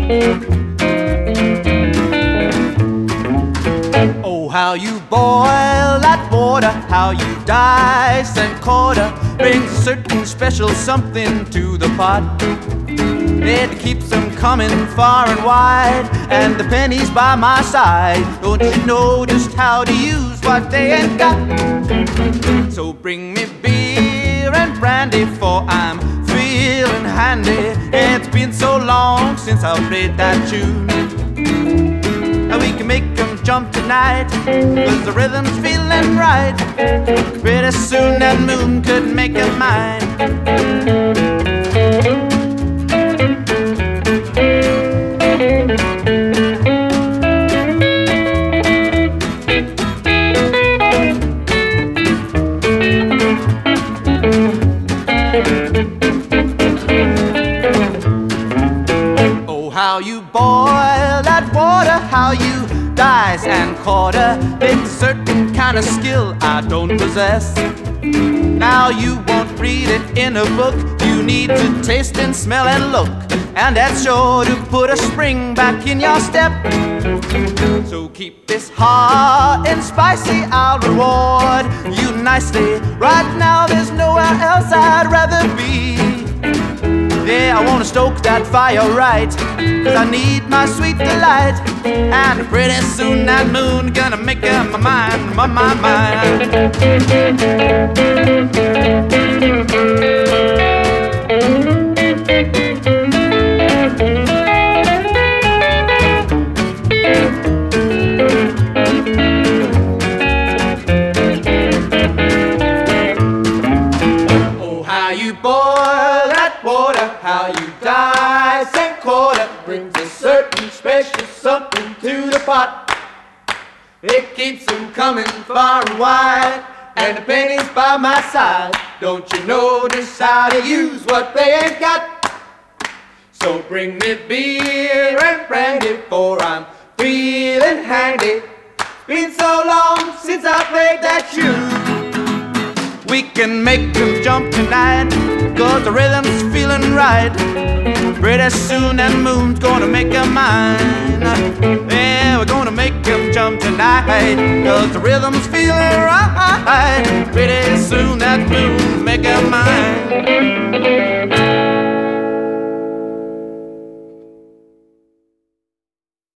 Oh, how you boil that water, how you dice and quarter, brings a certain special something to the pot. It keeps them coming far and wide, and the pennies by my side. Don't you know just how to use what they ain't got? So bring me beer and brandy, for I'm feeling handy. It's been so long since I played that tune. We can make them jump tonight, 'cause the rhythm's feeling right. Pretty soon that moon could make them mine. Oh, how you boil that water, how you dice and quarter, it's a certain kind of skill I don't possess. Now you won't read it in a book, you need to taste and smell and look, and that's sure to put a spring back in your step. So keep this hot and spicy, I'll reward you nicely. Right now there's nowhere else I'd rather be. Yeah, I wanna stoke that fire right, 'cause I need my sweet delight. And pretty soon that moon gonna make up my mind, my mind. Oh, how you boil that water, how you dice and quarter, brings a certain special something to the pot. It keeps them coming far and wide, and the pennies by my side. Don't you know just how to use what they ain't got? So bring me beer and brandy, for I'm feeling handy. Been so long since I played that tune. We can make them jump tonight, 'cause the rhythm's feeling right. Pretty soon that moon's gonna make them mine. Yeah, we're gonna make them jump tonight, 'cause the rhythm's feeling right. Pretty soon that moon's make them mine.